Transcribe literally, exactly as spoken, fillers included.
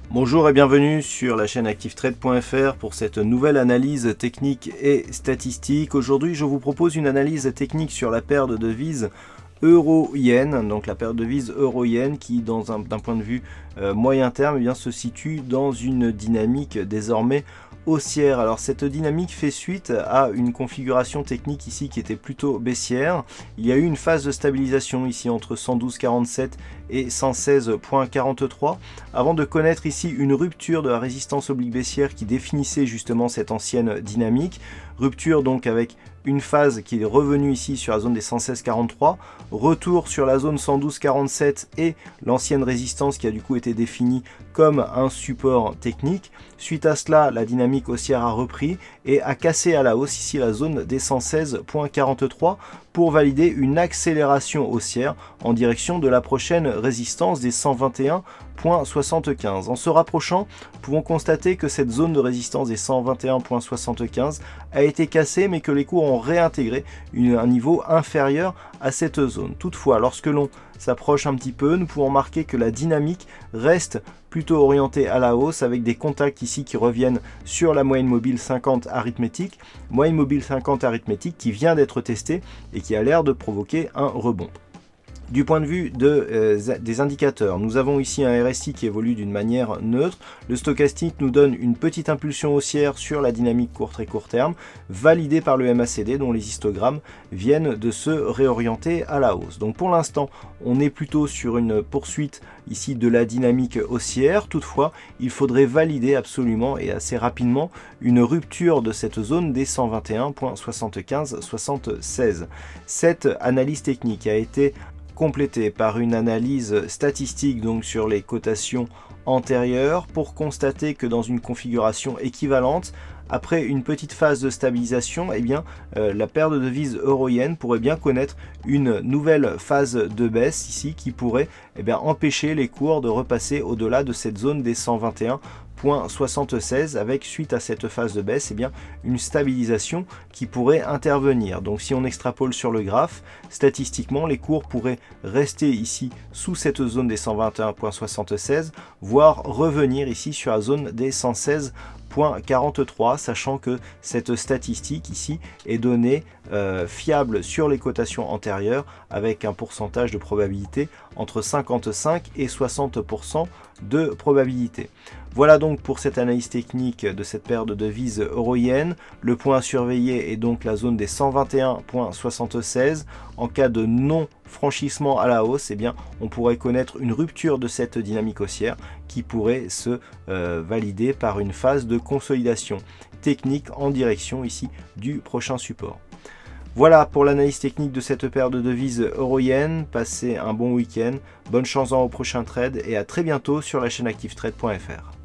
Bonjour et bienvenue sur la chaîne active trade point F R pour cette nouvelle analyse technique et statistique. Aujourd'hui, je vous propose une analyse technique sur la paire de devises euro-yen, donc la paire de devises euro-yen qui, dans un, d'un point de vue euh, moyen terme, eh bien, se situe dans une dynamique désormais haussière. Alors cette dynamique fait suite à une configuration technique ici qui était plutôt baissière. Il y a eu une phase de stabilisation ici entre cent douze virgule quarante-sept et cent seize virgule quarante-trois avant de connaître ici une rupture de la résistance oblique baissière qui définissait justement cette ancienne dynamique. Rupture donc avec une phase qui est revenue ici sur la zone des cent seize virgule quarante-trois, retour sur la zone cent douze virgule quarante-sept et l'ancienne résistance qui a du coup été définie comme un support technique. Suite à cela, la dynamique haussière a repris et a cassé à la hausse ici la zone des cent seize virgule quarante-trois pour valider une accélération haussière en direction de la prochaine résistance des cent vingt et un virgule soixante-quinze. En se rapprochant, nous pouvons constater que cette zone de résistance des cent vingt et un virgule soixante-quinze a été cassée, mais que les cours ont réintégré une, un niveau inférieur à cette zone. Toutefois, lorsque l'on s'approche un petit peu, nous pouvons remarquer que la dynamique reste plutôt orientée à la hausse avec des contacts ici qui reviennent sur la moyenne mobile cinquante arithmétique, moyenne mobile cinquante arithmétique qui vient d'être testée et qui a l'air de provoquer un rebond. Du point de vue de, euh, des indicateurs, nous avons ici un R S I qui évolue d'une manière neutre. Le stochastique nous donne une petite impulsion haussière sur la dynamique court très court terme, validée par le M A C D dont les histogrammes viennent de se réorienter à la hausse. Donc pour l'instant, on est plutôt sur une poursuite ici de la dynamique haussière. Toutefois, il faudrait valider absolument et assez rapidement une rupture de cette zone des cent vingt et un virgule soixante-quinze soixante-seize. Cette analyse technique a été complété par une analyse statistique donc sur les cotations antérieures pour constater que dans une configuration équivalente, après une petite phase de stabilisation, eh bien, euh, la paire de devises euro-yen pourrait bien connaître une nouvelle phase de baisse ici qui pourrait eh bien, empêcher les cours de repasser au-delà de cette zone des cent vingt et un virgule soixante-seize avec, suite à cette phase de baisse, eh bien, une stabilisation qui pourrait intervenir. Donc si on extrapole sur le graphe, statistiquement, les cours pourraient rester ici sous cette zone des cent vingt et un virgule soixante-seize, voire revenir ici sur la zone des cent seize virgule quarante-trois, sachant que cette statistique ici est donnée euh, fiable sur les cotations antérieures avec un pourcentage de probabilité entre cinquante-cinq et soixante pour cent de probabilité. Voilà donc pour cette analyse technique de cette paire de devises euro-yen. Le point à surveiller est donc la zone des cent vingt et un virgule soixante-seize. En cas de non franchissement à la hausse, eh bien, on pourrait connaître une rupture de cette dynamique haussière qui pourrait se euh, valider par une phase de consolidation technique en direction ici du prochain support. Voilà pour l'analyse technique de cette paire de devises euro-yen. Passez un bon week-end, bonne chance dans vos prochains trades et à très bientôt sur la chaîne active trade point F R.